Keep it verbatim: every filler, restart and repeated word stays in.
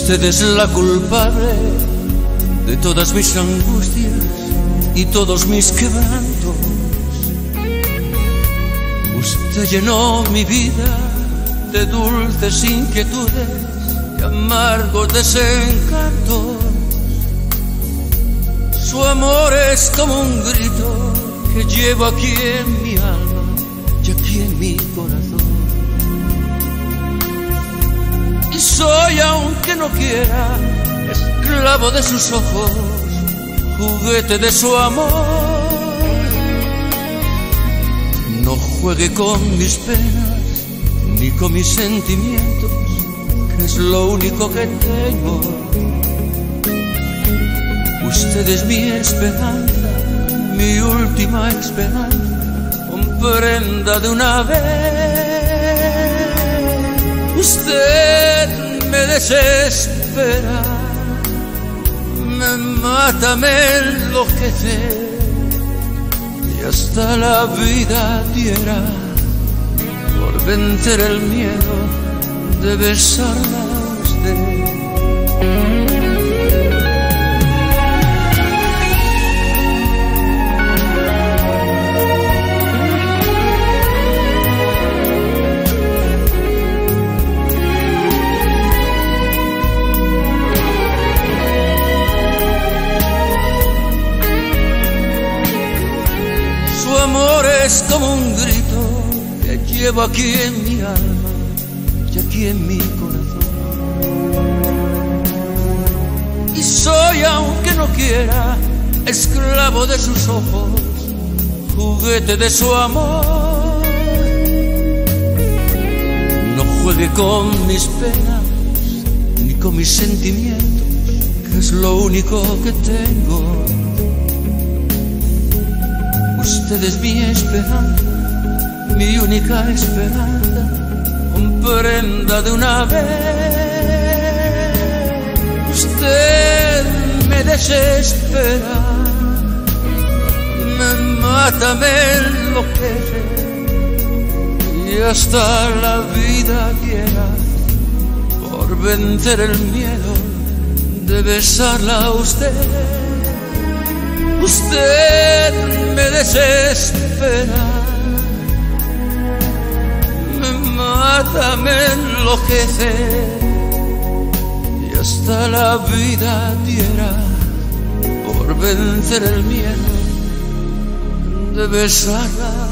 Usted es la culpable de todas mis angustias y todos mis quebrantos. Usted llenó mi vida de dulces inquietudes y amargos desencantos. Su amor es como un grito que llevo aquí en mi alma y aquí en mi corazón. Y soy, aunque no quiera, esclavo de sus ojos, juguete de su amor. No juegue con mis penas ni con mis sentimientos, que es lo único que tengo. Usted es mi esperanza, mi última esperanza, comprenda de una vez. Usted me desespera, me mata, me enloquece, y hasta la vida diera por vencer el miedo de besarla a usted. Su amor es como un grito que llevo aquí en mi alma y aquí en mi corazón. Y soy, aunque no quiera, esclavo de sus ojos, juguete de su amor. No juegue con mis penas ni con mis sentimientos, que es lo único que tengo. Usted es mi esperanza, mi única esperanza, comprenda de una vez. Usted me desespera, me mata, me enloquece, y hasta la vida diera por vencer el miedo de besarla a usted. Usted me desespera, me mata, me enloquece, y hasta la vida diera por vencer el miedo de besarla